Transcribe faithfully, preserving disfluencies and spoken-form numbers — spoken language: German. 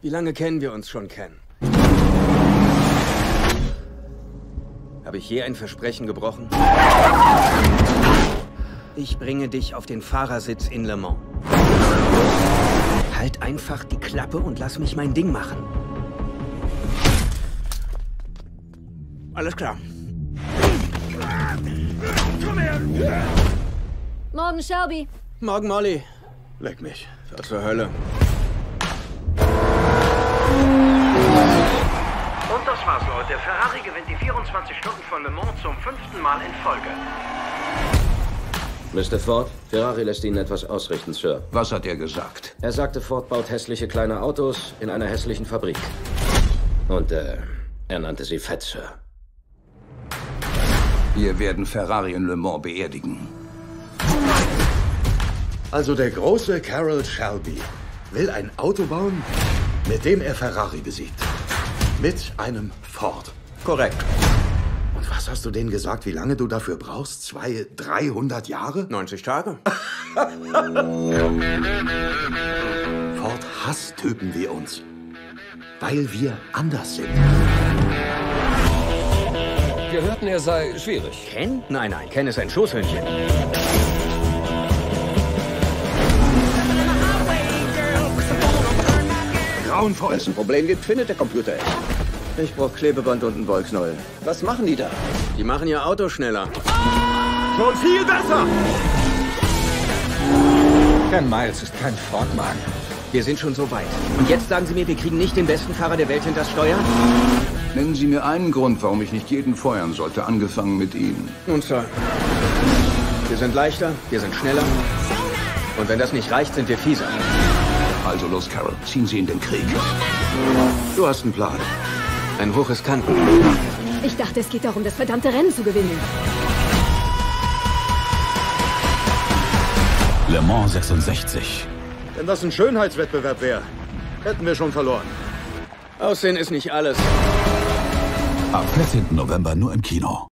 Wie lange kennen wir uns schon, Ken? Habe ich je ein Versprechen gebrochen? Ich bringe dich auf den Fahrersitz in Le Mans. Halt einfach die Klappe und lass mich mein Ding machen. Alles klar. Morgen, Shelby. Morgen, Molly. Leck mich. Was zur Hölle. Und das war's, Leute. Ferrari gewinnt die vierundzwanzig Stunden von Le Mans zum fünften Mal in Folge. Mister Ford, Ferrari lässt Ihnen etwas ausrichten, Sir. Was hat er gesagt? Er sagte, Ford baut hässliche kleine Autos in einer hässlichen Fabrik. Und, äh, er nannte sie fett, Sir. Wir werden Ferrari in Le Mans beerdigen. Also der große Carroll Shelby will ein Auto bauen, mit dem er Ferrari besiegt. Mit einem Ford. Korrekt. Und was hast du denen gesagt, wie lange du dafür brauchst? Zwei, dreihundert Jahre? neunzig Tage. Ford hasstypen wir uns, weil wir anders sind. Wir hörten, er sei schwierig. Ken? Nein, nein, Ken ist ein Schoßhündchen. Grauenvoll. Wenn es ein Problem gibt, findet der Computer es. Ich brauche Klebeband und einen Wolksknäuel. Was machen die da? Die machen ihr Auto schneller. Schon viel besser! Ken Miles ist kein Fordmann. Wir sind schon so weit. Und jetzt sagen Sie mir, wir kriegen nicht den besten Fahrer der Welt hinters Steuer? Nennen Sie mir einen Grund, warum ich nicht jeden feuern sollte, angefangen mit Ihnen. Nun, Sir. Wir sind leichter, wir sind schneller. Und wenn das nicht reicht, sind wir fieser. Also los, Carroll, ziehen Sie in den Krieg. Du hast einen Plan. Ein hochriskanten. Ich dachte, es geht darum, das verdammte Rennen zu gewinnen. Le Mans sechsundsechzig. Wenn das ein Schönheitswettbewerb wäre, hätten wir schon verloren. Aussehen ist nicht alles. Ab vierzehnten November nur im Kino.